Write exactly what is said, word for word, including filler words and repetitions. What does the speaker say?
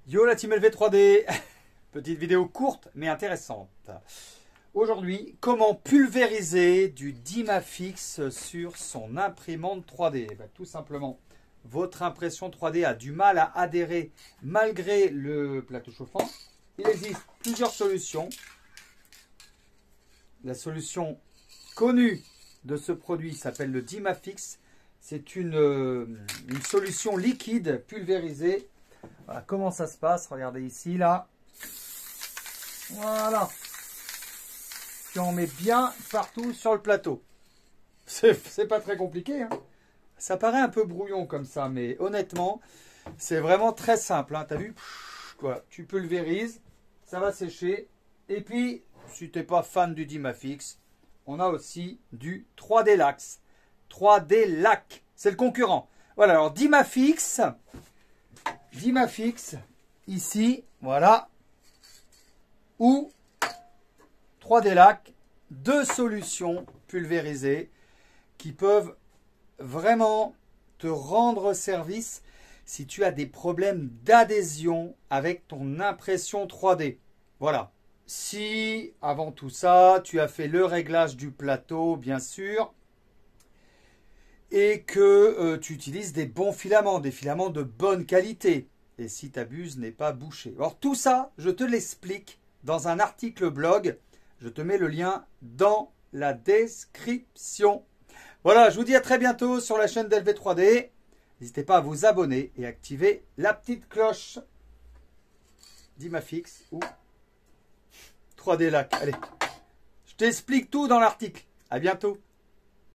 Yo la team L V trois D. Petite vidéo courte mais intéressante. Aujourd'hui, comment pulvériser du Dimafix sur son imprimante trois D? Ben, tout simplement, votre impression trois D a du mal à adhérer malgré le plateau chauffant. Il existe plusieurs solutions. La solution connue de ce produit s'appelle le Dimafix. C'est une, euh, une solution liquide pulvérisée. Voilà comment ça se passe. Regardez ici, là. Voilà. Puis on met bien partout sur le plateau. C'est pas très compliqué, hein. Ça paraît un peu brouillon comme ça, mais honnêtement, c'est vraiment très simple, hein. T'as vu? Voilà. Tu pulvérises, ça va sécher. Et puis, si tu n'es pas fan du Dimafix, on a aussi du trois D Lax. trois D Lac, c'est le concurrent. Voilà, alors Dimafix, Dimafix, ici, voilà, ou trois D Lac, deux solutions pulvérisées qui peuvent vraiment te rendre service si tu as des problèmes d'adhésion avec ton impression trois D. Voilà. Si, avant tout ça, tu as fait le réglage du plateau, bien sûr, et que euh, tu utilises des bons filaments, des filaments de bonne qualité, et si tu abuses, n'est pas bouché. Alors tout ça, je te l'explique dans un article blog. Je te mets le lien dans la description. Voilà, je vous dis à très bientôt sur la chaîne d'L V trois D. N'hésitez pas à vous abonner et activer la petite cloche. Dimafix ou trois D Lac. Allez, je t'explique tout dans l'article. À bientôt.